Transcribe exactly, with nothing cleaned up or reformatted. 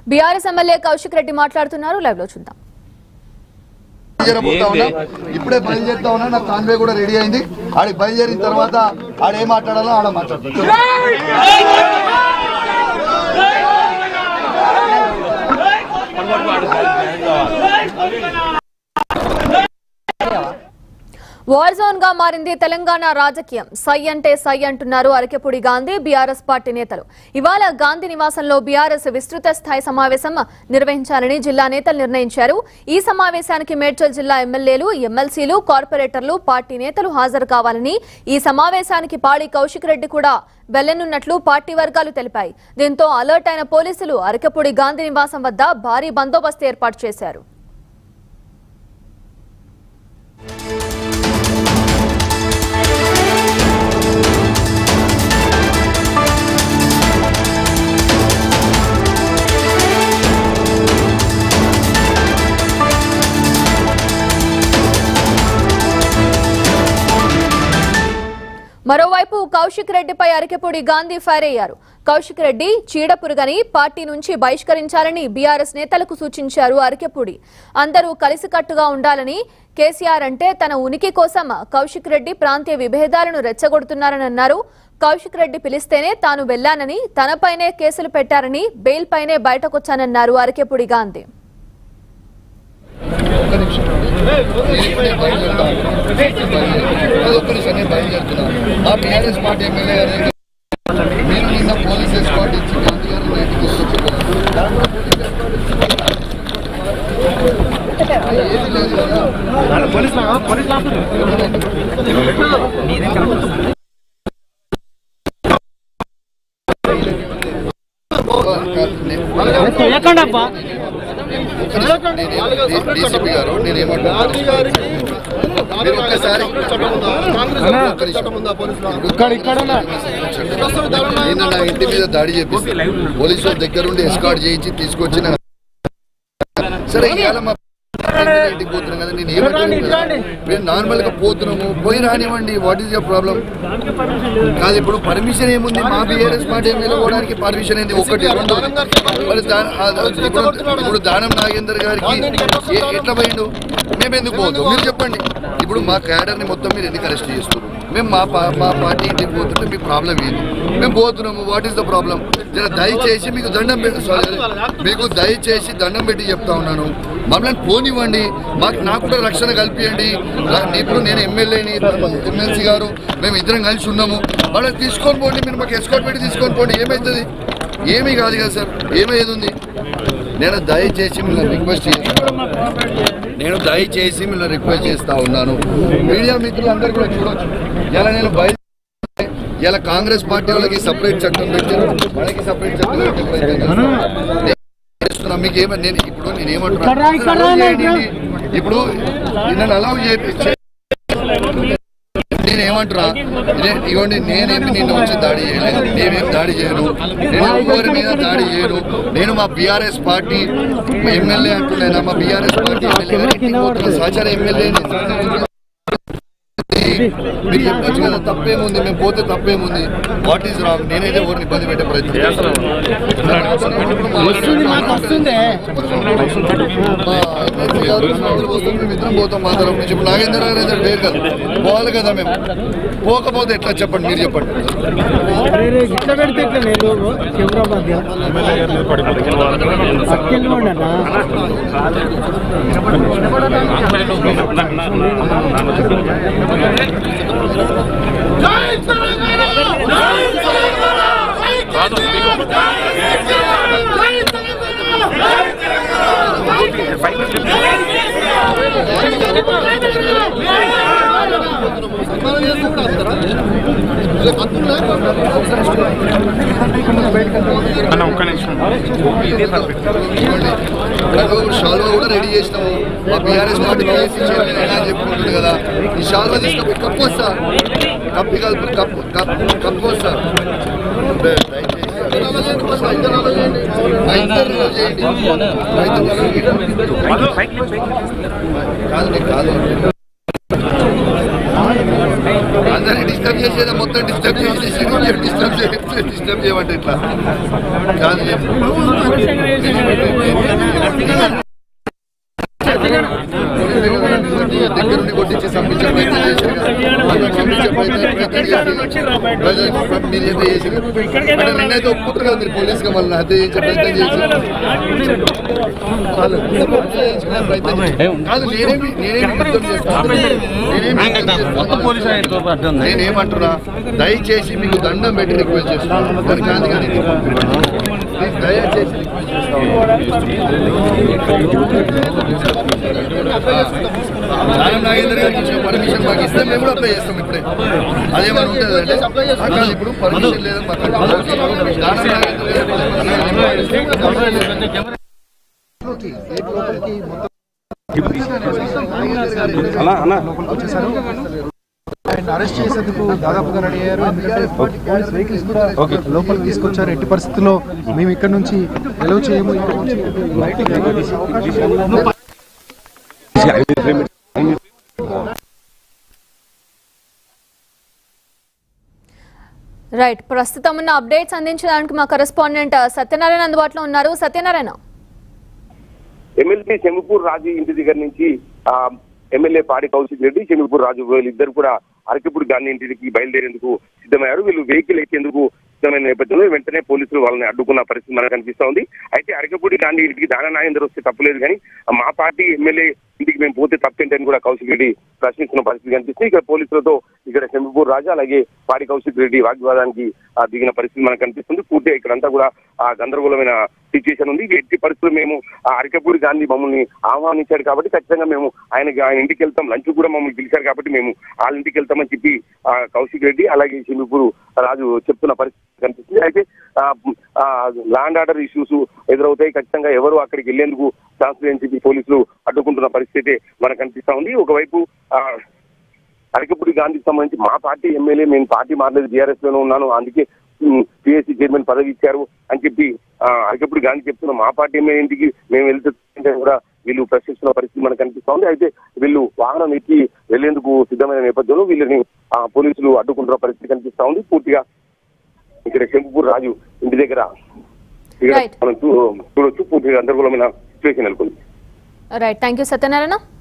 BRS MLA Kaushik Reddy మాట్లాడుతున్నారు. Live లో చూద్దాం. ఇప్పుడే బయలుదేరుతా ఉన్నా, నా కాన్వే కూడా రెడీ అయింది. ఆడికి బయలుదేరిన తర్వాత ఆడేం మాట్లాడాలో ఆడ మాట్లాడుతుంది. వార్ జోన్ గా మారింది తెలంగాణ రాజకీయం. సై అంటే సై అంటున్నారు అరికెపుడి గాంధీ, బీఆర్ఎస్ పార్టీ నేతలు. ఇవాళ గాంధీ నివాసంలో బీఆర్ఎస్ విస్తృత స్థాయి సమావేశం నిర్వహించాలని జిల్లా నేతలు నిర్ణయించారు. ఈ సమావేశానికి మేడ్చల్ జిల్లా ఎమ్మెల్యేలు, ఎమ్మెల్సీలు, కార్పొరేటర్లు, పార్టీ నేతలు హాజరు కావాలని, ఈ సమావేశానికి పాడి కౌశిక్ రెడ్డి కూడా వెళ్లనున్నట్లు పార్టీ వర్గాలు తెలిపాయి. దీంతో అలర్ట్ అయిన పోలీసులు అరికెపుడి గాంధీ నివాసం వద్ద భారీ బందోబస్తు ఏర్పాటు చేశారు. మరోవైపు కౌశిక్ రెడ్డిపై అరికెపుడి గాంధీ ఫైర్ అయ్యారు. కౌశిక్ రెడ్డి చీడపురుగని పార్టీ నుంచి బహిష్కరించాలని బీఆర్ఎస్ నేతలకు సూచించారు అరికెపుడి. అందరూ కలిసికట్టుగా ఉండాలని, కేసీఆర్ అంటే తన ఉనికి కోసం కౌశిక్ రెడ్డి ప్రాంతీయ విభేదాలను రెచ్చగొడుతున్నారని అన్నారు. కౌశిక్ రెడ్డి పిలిస్తేనే తాను వెళ్లానని, తనపైనే కేసులు పెట్టారని, బెయిల్ పైనే బయటకొచ్చానన్నారు అరికెపుడి గాంధీ. ఆ బీఆర్ఎస్ పార్టీ ఎమ్మెల్యే గారు మీరు నిన్న పోలీస్ ఎస్కార్ట్ ఇచ్చి గాంధీ గారు బయటకు డీసీపీ గారు నేనేమంటాను, నిన్న నా ఇంటి మీద దాడి చేపిస్తే పోలీసుల దగ్గరుండి ఎస్కార్ట్ చేయించి తీసుకొచ్చిన సరే ఇవాళ మా ఇంటికి పోతున్నాం కదా, నేను ఏమంటాను, మేము నార్మల్ గా పోతున్నాము, పోయి రానివ్వండి. What is your problem? కాదు, ఇప్పుడు పర్మిషన్ ఏముంది? మా బీఆర్ఎస్ పార్టీ ఎమ్మెల్యే పోవడానికి పర్మిషన్ ఏంది? ఒకటి రెండు. ఇప్పుడు దానం నాగేందర్ గారికి ఎట్లా పోయిండు? మేము ఎందుకు పోతాం? మీరు చెప్పండి. ఇప్పుడు మా క్యాడర్ ని మొత్తం మీరు ఎందుకు అరెస్ట్ చేస్తున్నారు? మేము మా మా పార్టీ ఇంటికి పోతుంటే మీ ప్రాబ్లం ఏంది? మేము పోతున్నాము, వాట్ ఈస్ ద ప్రాబ్లం? జర దయచేసి మీకు దండం పెట్టి మీకు దయచేసి దండం పెట్టి చెప్తా ఉన్నాను, మమ్మల్ని పోనివ్వండి, మాకు నాకు కూడా రక్షణ కల్పియండి. ఇప్పుడు నేను ఎమ్మెల్యేని, ఎమ్మెల్సీ గారు మేము ఇద్దరం కలిసి ఉన్నాము, వాళ్ళని తీసుకొని పోండి, మీరు మాకు ఎస్కార్ట్ పెట్టి తీసుకొని పోండి. ఏమవుతుంది? ఏమీ కాదు కదా సార్, ఏమయ్యేది ఉంది? నేను దయచేసి మిమ్మల్ని రిక్వెస్ట్ చేస్తాను నేను దయచేసి మిమ్మల్ని రిక్వెస్ట్ చేస్తా ఉన్నాను మీడియా మిత్రులు అందరూ కూడా చూడొచ్చు. ఇలా నేను బయట ఇలా కాంగ్రెస్ పార్టీ వాళ్ళకి సపరేట్ చట్టం పెట్టారు, వాళ్ళకి సపరేట్ చట్టం చేస్తున్నా. మీకు ఏమన్నా నేను ఇప్పుడు నేనేమంటున్నా, ఇప్పుడు నన్ను అలౌ చేయించే నేనేమంటున్నా, ఇవ్వండి, నేనేమి నిన్న వచ్చి దాడి చేయలేదు, నేనేం దాడి చేయను, నేను ఎవరి మీద దాడి చేయను. నేను మా బీఆర్ఎస్ పార్టీ ఎమ్మెల్యే అంటున్నా, మా బీఆర్ఎస్ పార్టీ ఎమ్మెల్యే సహచార ఎమ్మెల్యే మీరు చెప్పచ్చు కదా, తప్పేముంది? మేము పోతే తప్పేముంది? What is wrong? నేనైతే ఎవరిని ఇబ్బంది పెట్టే ప్రయత్నం చేస్తాను. ఇద్దరం పోతాం మా తరఫు నుంచి. ఇప్పుడు నాగేంద్ర గారు అయితే వేరు కదా, పోవాలి కదా. మేము పోకపోతే ఎట్లా చెప్పండి, మీరు చెప్పండి. షాల్వా కూడా రెడీ చేసినాము. మా బీఆర్ఎస్ పార్టీ చెప్పుకుంటుంది కదా, ఈ షాల్వా తీసుకపోయి కప్పు వస్తా, కప్పి కలుపు కప్పు కప్పు కప్పు వస్తా. కాదు కాదు అందరినీ డిస్టర్బ్ చేసేదా, మొత్తం డిస్టర్బ్ చేసేసి డిస్టర్బ్ డిస్టర్బ్ చేయమంటే ఇట్లా కాదు. దగ్గరుండి కొట్టించి పంపించే ప్రయత్నం చేశారు పంపించే ప్రయత్నం మీరు ఎంత చేశారు అంటే నిన్నైతే ఒప్పుకుంటారు కదా మీరు పోలీసుగా మళ్ళీ హత్య చేసే ప్రయత్నం చేశారు కాదు. నేనేమి నేనేమి యుద్ధం చేస్తాను నేనేమంటున్నా దయచేసి మీకు దండం పెట్టి రిక్వెస్ట్ చేస్తున్నాను దాని కాదు కానీ దయచేసి దానం నాగేంద్ర గారికి ఇచ్చిన పర్మిషన్ మాకు ఇస్తే మేము కూడా అప్లై చేస్తాం ఇప్పుడే. అదేమని ఉంటుంది అంటే ఇప్పుడు పర్మిషన్ లేదని దానం అరెస్ట్ చేసేందుకు దాదాపుగా రెడీ అయ్యారు. ఎందుకంటే పోలీస్ వెహికల్స్ కూడా లోపలికి తీసుకొచ్చారు. ఎట్టి పరిస్థితుల్లో మేము ఇక్కడ నుంచి ఎలవ్ చేయము. రైట్, ప్రస్తుతం ఉన్న అప్డేట్స్ అందించడానికి మా కరెస్పాండెంట్ సత్యనారాయణ అందుబాటులో ఉన్నారు. సత్యనారాయణ, ఎమ్మెల్సీ చెంగుపూర్ రాజు ఇంటి దగ్గర నుంచి ఎమ్మెల్యే పాడి కౌశిక్ రెడ్డి, చెంగుపూర్ రాజు వీళ్ళిద్దరు కూడా అరకెప్పుడు గాంధీ ఇంటికి బయలుదేరేందుకు సిద్ధమయ్యారు. వీళ్ళు వెహికల్ ఎక్కేందుకు సిద్ధమైన నేపథ్యంలో వెంటనే పోలీసులు వాళ్ళని అడ్డుకున్న పరిస్థితి మనకు కనిపిస్తా ఉంది. అయితే అరకెప్పుడు గాంధీ ఇంటికి దాన నాగేందర్ వస్తే తప్పులేదు, కానీ మా పార్టీ ఎమ్మెల్యే ఇంటికి మేము పోతే తప్పేంటని కూడా కౌశిక్ రెడ్డి ప్రశ్నిస్తున్న పరిస్థితి కనిపిస్తుంది. ఇక్కడ పోలీసులతో ఇక్కడ చెంగుపూర్ రాజు అలాగే పాడి కౌశిక్ రెడ్డి వాగ్వాదానికి దిగిన పరిస్థితి మనకు కనిపిస్తుంది. పూర్తిగా ఇక్కడంతా కూడా ఆ గందరగోళమైన సిచ్యువేషన్ ఉంది. ఎట్టి పరిస్థితులు మేము ఆ అరకెప్పుడు గాంధీ మమ్మల్ని ఆహ్వానించాడు కాబట్టి ఖచ్చితంగా మేము ఆయన ఆయన ఇంటికి వెళ్తాం, లంచ్ కూడా మమ్మల్ని పిలిచారు కాబట్టి మేము వాళ్ళ ఇంటికి వెళ్తామని చెప్పి ఆ కౌశిక్ రెడ్డి అలాగే చెంగుపూర్ రాజు చెప్తున్న పరిస్థితి కనిపిస్తుంది. అయితే ల్యాండ్ ఆర్డర్ ఇష్యూస్ ఎదురవుతాయి, ఖచ్చితంగా ఎవరు అక్కడికి వెళ్లేందుకు ఛాన్స్ లేని చెప్పి పోలీసులు అడ్డుకుంటున్న పరిస్థితి మనకు కనిపిస్తా ఉంది. ఒకవైపు ఆ అరకెప్పుడు గాంధీకి సంబంధించి మా పార్టీ ఎమ్మెల్యే నేను పార్టీ మారలేదు, బీఆర్ఎస్ లోనే ఉన్నాను, అందుకే పిఎస్సీ చైర్మన్ పదవి ఇచ్చారు అని చెప్పి అరకెప్పుడు గాంధీ చెప్తున్న మా పార్టీ ఎమ్మెల్యే ఇంటికి మేము వెళ్తే కూడా వీళ్ళు ప్రశ్నిస్తున్న పరిస్థితి మనకు కనిపిస్తా ఉంది. అయితే వీళ్ళు వాహనం ఎక్కి వెళ్లేందుకు సిద్ధమైన నేపథ్యంలో వీళ్ళని ఆ పోలీసులు అడ్డుకుంటున్న పరిస్థితి కనిపిస్తా ఉంది. పూర్తిగా ఇక్కడ చెంగుపూర్ రాజు ఇంటి దగ్గర మనం చూడొచ్చు, పూర్తిగా గందరగోళమైన సిచ్యువేషన్ నెలకొంది. Right, thank you Satyanarayana.